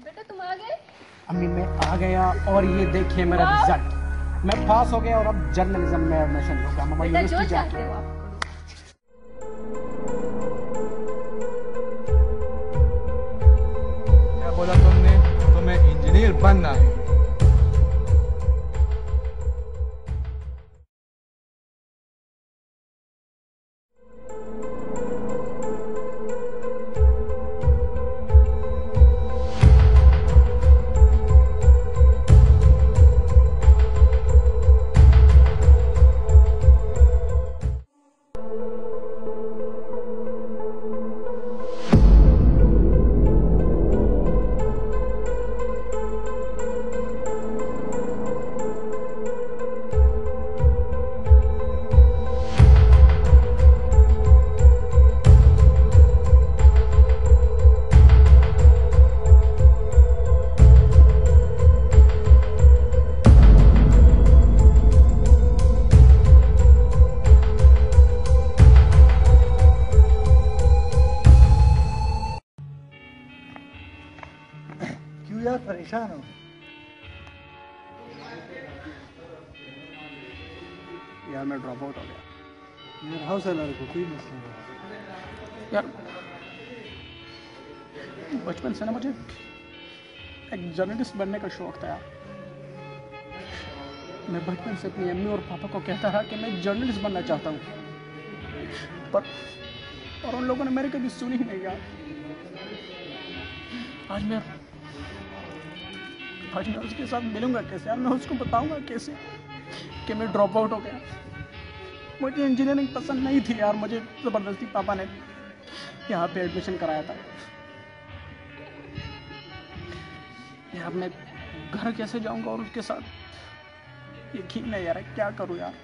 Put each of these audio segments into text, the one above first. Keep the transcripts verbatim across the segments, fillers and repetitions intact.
बेटा तुम आ गए? अम्मी मैं आ गया और ये देखिए मेरा रिजल्ट, मैं पास हो गया और अब जर्नलिज्म में एडमिशन लूंगा। मम्मा यूनिवर्सिटी जाके हो आप क्या बोला तुमने? तुम्हें इंजीनियर बनना है? यार परेशान हो यार, मैं ड्रॉप आउट हो गया यार। हौसला रखो, कोई मसला नहीं यार। बचपन से ना मुझे एक जर्नलिस्ट बनने का शौक था यार। मैं बचपन से अपनी अम्मी और पापा को कहता था कि मैं जर्नलिस्ट बनना चाहता हूँ, पर और उन लोगों ने मेरे कभी सुनी ही नहीं यार। आज मैं आज मैं उसके साथ मिलूंगा कैसे यार? मैं उसको बताऊंगा कैसे कि मैं ड्रॉप आउट हो गया? मुझे इंजीनियरिंग पसंद नहीं थी यार, मुझे ज़बरदस्ती पापा ने यहाँ पे एडमिशन कराया था यार। मैं घर कैसे जाऊंगा और उसके साथ? यकीन नहीं यार, क्या करूँ यार?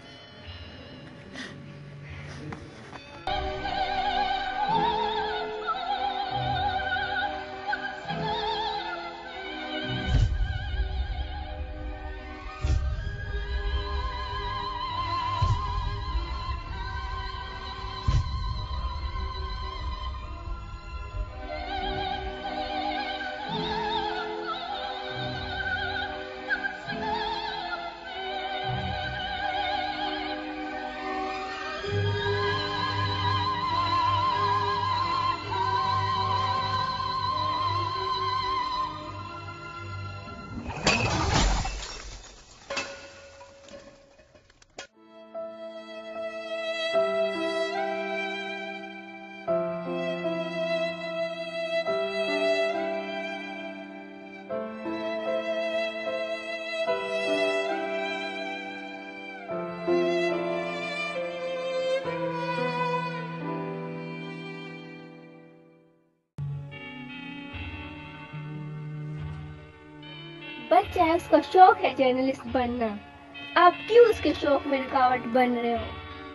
बच्चा है, उसका शौक है जर्नलिस्ट बनना। आप क्यों उसके शौक में रुकावट बन रहे हो?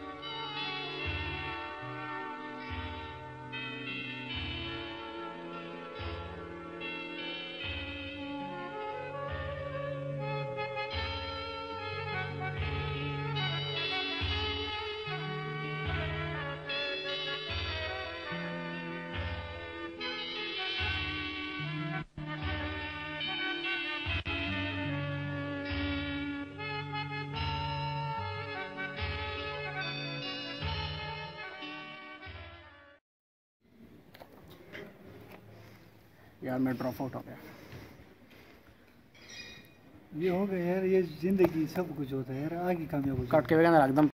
यार मैं ड्रॉप आउट हो गया। ये हो गया यार, ये जिंदगी सब कुछ होता है यार। आगे कामयाब हो काट के एकदम